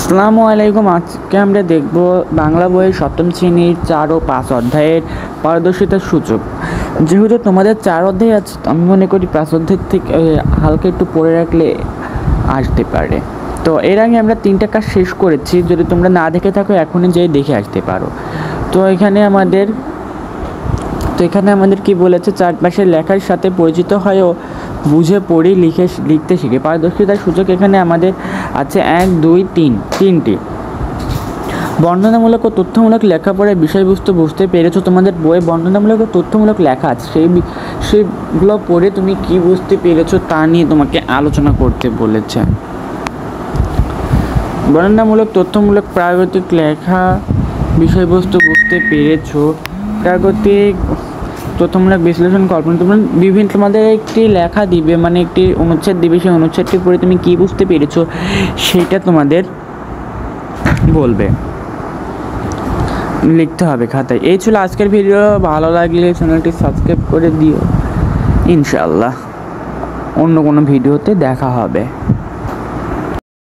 আসসালামু আলাইকুম। আজকে আমরা দেখব বাংলা বইয়ের সপ্তম শ্রেণীর 4 ও 5 অধ্যায়ের পারদর্শিতার সূচক। যেহেতু তোমাদের 4 অধ্যায় আছে, আমি মনে করি 5 অধ্যায় থেকে হালকা একটু পড়ে রাখলে আসতে পারে। তো এর আগে আমরা 3টা কাজ শেষ করেছি, যদি তোমরা না দেখে থাকো এখনই যেয়ে দেখে আসতে পারো। তো এখানে আমাদের কি বলেছে, চারপাশের লেখার সাথে পরিচিত হয়েও বুঝে পড়ি লিখতে শিখে। পারদর্শিতার সূচক এখানে আমাদের আছে 1, 2, 3 তিনটি। বর্ণনামূলক ও তথ্যমূলক লেখাপড়ার বিষয়বস্তু বুঝতে পেরেছো। তোমাদের বইয়ে বর্ণনামূলক ও তথ্যমূলক লেখা আছে, সেগুলো পড়ে তুমি কি বুঝতে পেরেছো তা নিয়ে তোমাকে আলোচনা করতে বলেছে। বর্ণনামূলক তথ্যমূলক প্রাগতিক লেখা বিষয়বস্তু বুঝতে পেরেছো। প্রাগতিক তথ্যমূলক বিশ্লেষণ কল্পনা, তোমাদের একটি লেখা দিবে, মানে একটি অনুচ্ছেদ দিবে, সেই অনুচ্ছেদটি পড়ে তুমি কি বুঝতে পেরেছো সেটা তোমাদের বলবে, লিখতে হবে খাতায়। এই ছিল আজকের ভিডিও। ভালো লাগলে চ্যানেলটি সাবস্ক্রাইব করে দিও। ইনশাআল্লাহ অন্য কোনো ভিডিওতে দেখা হবে।